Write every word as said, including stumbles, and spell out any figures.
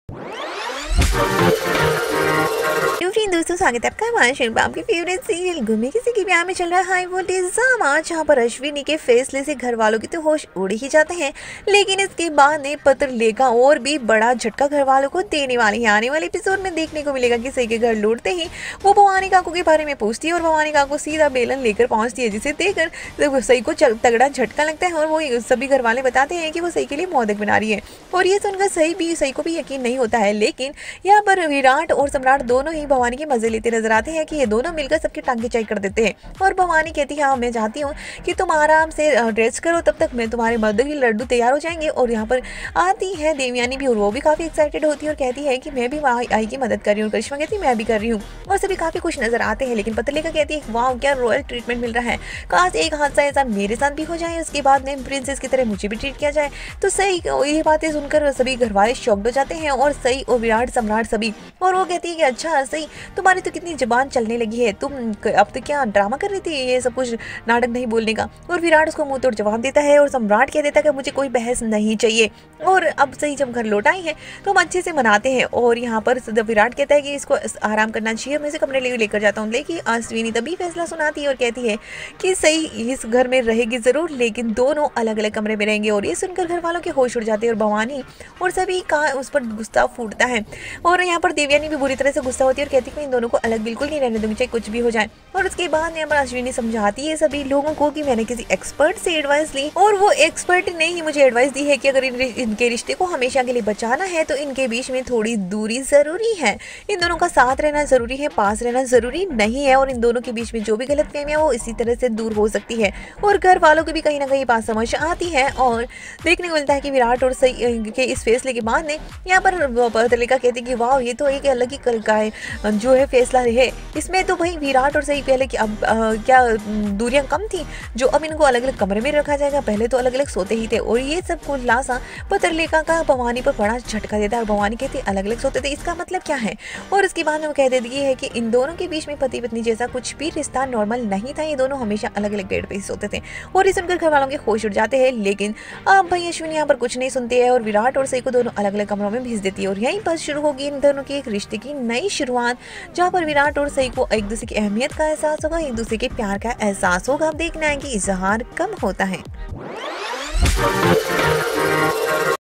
तो फ्रेंड दोस्तों, स्वागत है आपका हमारे चैनल पर। आपके फेवरेट सीरियल गुम्मी किसी के ब्याह में चल रहा है हाई वोल्टेज ड्रामा, जहां पर अश्विनी के फैसले से घर वालों की तो होश उड़ ही जाते हैं, लेकिन इसके बाद ने पत्र लेखा और भी बड़ा झटका घर वालों को देने वाली है। आने वाले एपिसोड में देखने को मिलेगा कि सही के घर लौटते ही वो भवानी काकू के बारे में पूछती है और भवानी काकू सीधा बेलन लेकर पहुंचती है, जिसे देखकर सही को तगड़ा झटका लगता है और वो सभी घर वाले बताते हैं कि वो सही के लिए मोदक बना रही है। और ये सुनकर सही भी सही को भी यकीन नहीं होता है, लेकिन यहाँ पर विराट और सम्राट दोनों ही भवानी के मजे लेते नजर आते हैं कि ये दोनों मिलकर सबकी टांगे चाई कर देते हैं। और भवानी कहती है, हाँ मैं चाहती हूँ कि तुम आराम से रेस्ट करो, तब तक मैं तुम्हारे मर्द के लड्डू तैयार हो जाएंगे। और यहाँ पर आती है देवयानी भी और वो भी काफी एक्साइटेड होती है और कहती है कि मैं भी वहाँ आई की मदद कर रही हूँ। करिश्मा कहती है मैं भी कर रही हूँ और सभी काफी खुश नजर आते हैं। लेकिन पतलिका कहती है वाह क्या रॉयल ट्रीटमेंट मिल रहा है, काश एक हादसा ऐसा मेरे साथ भी हो जाए, उसके बाद में प्रिंसेस की तरह मुझे भी ट्रीट किया जाए। तो सही ये बातें सुनकर सभी घर वाले शॉक्ड हो जाते हैं और सही और विराट सम्राट सभी, और वो कहती है कि अच्छा सही तुम्हारी तो कितनी जबान चलने लगी है, तुम अब तो क्या ड्रामा कर रही थी, ये सब कुछ नाटक नहीं बोलने का। और विराट उसको मुंह तोड़ जवाब देता है और सम्राट कह देता है कि मुझे कोई बहस नहीं चाहिए। और अब सही जब घर लौट आई है तो हम अच्छे से मनाते हैं। और यहाँ पर विराट कहता है कि इसको आराम करना चाहिए, मैं इसे कमरे ले लेकर जाता हूँ। लेकिन अश्विनी तभी फैसला सुनाती है और कहती है कि सही इस घर में रहेगी जरूर, लेकिन दोनों अलग अलग कमरे में रहेंगे। और ये सुनकर घर वालों के होश उड़ जाते हैं और भवानी और सभी का उस पर गुस्सा फूटता है। और यहाँ पर देवयानी भी बुरी तरह से गुस्सा होती है और कहती है कि इन दोनों को अलग बिल्कुल नहीं रहने दूंगी, चाहे कुछ भी हो जाए। और उसके बाद यहाँ पर अश्विनी समझाती है सभी लोगों को कि मैंने किसी एक्सपर्ट से एडवाइस ली और वो एक्सपर्ट ने ही मुझे एडवाइस दी है कि अगर इन, इनके रिश्ते को हमेशा के लिए बचाना है तो इनके बीच में थोड़ी दूरी जरूरी है, इन दोनों का साथ रहना जरूरी है, पास रहना जरूरी नहीं है। और इन दोनों के बीच में जो भी गलतफहमियां वो इसी तरह से दूर हो सकती है। और घर वालों को भी कहीं ना कहीं बात समझ आती है और देखने को मिलता है कि विराट और सही के इस फैसले के बाद ने यहाँ पर पतलिका कहती है कि वाह ये तो एक अलग ही कल का है जो है फैसला है, इसमें तो भाई विराट और सही पहले कि अब आ, क्या दूरियां कम थी जो अब इनको अलग अलग कमरे में रखा जाएगा, पहले तो अलग अलग सोते ही थे। और ये सब खुलासा पत्रलेखा का भवानी पर बड़ा झटका देता है और भवानी कहती है अलग अलग सोते थे, इसका मतलब क्या है। और इसके बाद में वो कह देती है कि इन दोनों के बीच में पति पत्नी जैसा कुछ भी रिश्ता नॉर्मल नहीं था, ये दोनों हमेशा अलग अलग बेड पे ही सोते थे। और ये सुनकर घर वालों के होश उड़ जाते हैं। लेकिन अब भाई अश्विनी यहाँ पर कुछ नहीं सुनती है और विराट और सही को दोनों अलग अलग कमरों में भेज देती है। और यहीं पर शुरू होगी इन दोनों की एक रिश्ते की नई शुरुआत, जहाँ पर विराट और सही को एक दूसरे की अहमियत का एहसास होगा, एक दूसरे के प्यार का एहसास होगा। अब देखना है कि इजहार कब होता है।